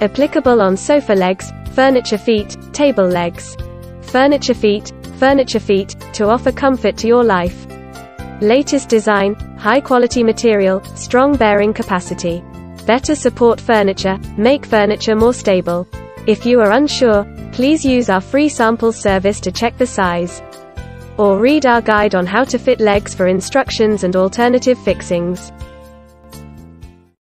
Applicable on sofa legs, furniture feet, table legs. Furniture feet to offer comfort to your life. Latest design, high quality material, strong bearing capacity. Better support furniture, make furniture more stable. If you are unsure, please use our free sample service to check the size. Or read our guide on how to fit legs for instructions and alternative fixings.